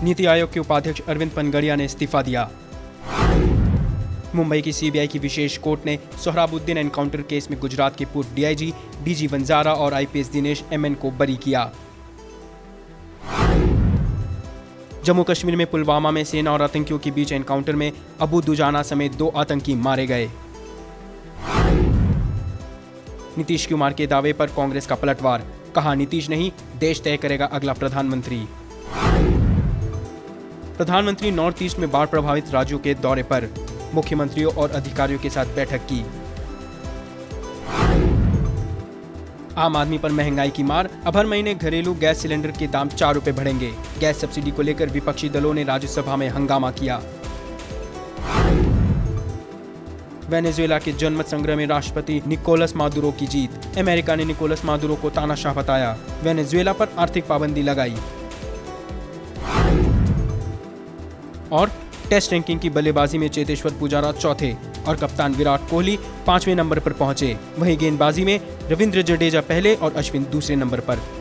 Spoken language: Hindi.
नीति आयोग के उपाध्यक्ष अरविंद पनगरिया ने इस्तीफा दिया। मुंबई की सीबीआई की विशेष कोर्ट ने सोहराबुद्दीन एनकाउंटर केस में गुजरात के पूर्व डीआईजी, डीजी वंजारा और आईपीएस दिनेश एमएन को बरी किया। जम्मू कश्मीर में पुलवामा में सेना और आतंकियों के बीच एनकाउंटर में अबू दुजाना समेत 2 आतंकी मारे गए। नीतीश कुमार के दावे पर कांग्रेस का पलटवार, कहा नीतीश नहीं देश तय करेगा अगला प्रधानमंत्री। प्रधानमंत्री नॉर्थ ईस्ट में बाढ़ प्रभावित राज्यों के दौरे पर, मुख्यमंत्रियों और अधिकारियों के साथ बैठक की। आम आदमी पर महंगाई की मार, अब हर महीने घरेलू गैस सिलेंडर के दाम 4 रुपए बढ़ेंगे। गैस सब्सिडी को लेकर विपक्षी दलों ने राज्यसभा में हंगामा किया। वेनेजुएला के जनमत संग्रह में राष्ट्रपति निकोलस मादुरो की जीत, अमेरिका ने निकोलस मादुरो को तानाशाह बताया, वेनेजुएला पर आर्थिक पाबंदी लगाई। और टेस्ट रैंकिंग की बल्लेबाजी में चेतेश्वर पुजारा चौथे और कप्तान विराट कोहली 5वें नंबर पर पहुंचे। वहीं गेंदबाजी में रविंद्र जडेजा पहले और अश्विन दूसरे नंबर पर।